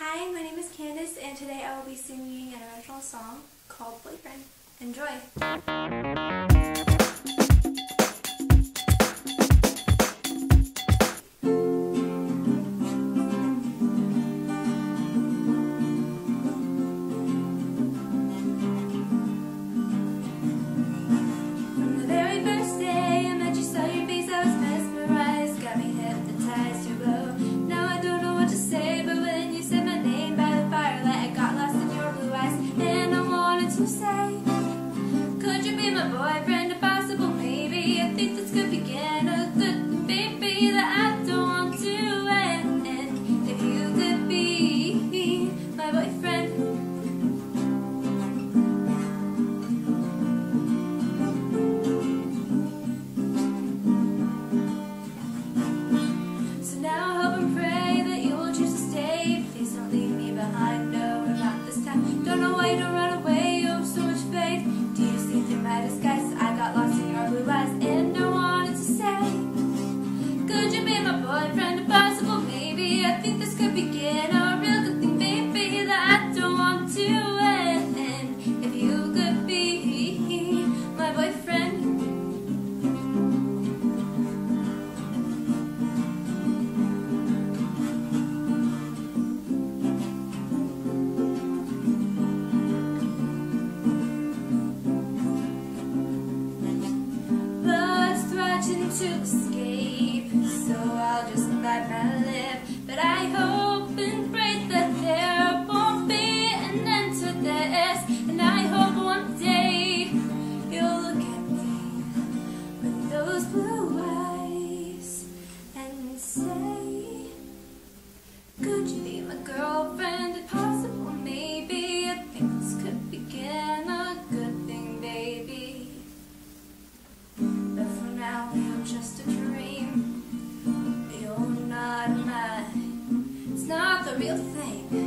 Hi, my name is Candace, and today I will be singing an original song called Boyfriend. Enjoy! From the very first day I met you, saw your face, I was mesmerized, got me hypnotized, your glow. Now I don't know what to say, but when you said my name by the firelight, I got lost in your blue eyes, and I wanted to say, could you be my boyfriend, if possible, maybe? I think this could begin a good baby that I don't want to end. If you could be my boyfriend. So now I hope and pray that you will choose to stay. Please don't leave me behind, no, not this time. Don't know why you don't run away, you have so much faith. Do you see through my disguise? I got lost in your blue eyes, and I wanted to say, could you be my boyfriend, if possible, maybe? I think this could begin a real good thing, baby, that I don't want to end. If you could be my boyfriend. To escape, so I'll just bite my lip. But I hope and pray that there won't be an end to this, and I hope one day you'll look at me with those blue eyes and say, could you be my girlfriend, if possible, maybe? I think this could begin a good thing, baby. But for now, you're just a dream. You're not mine. It's not the real thing.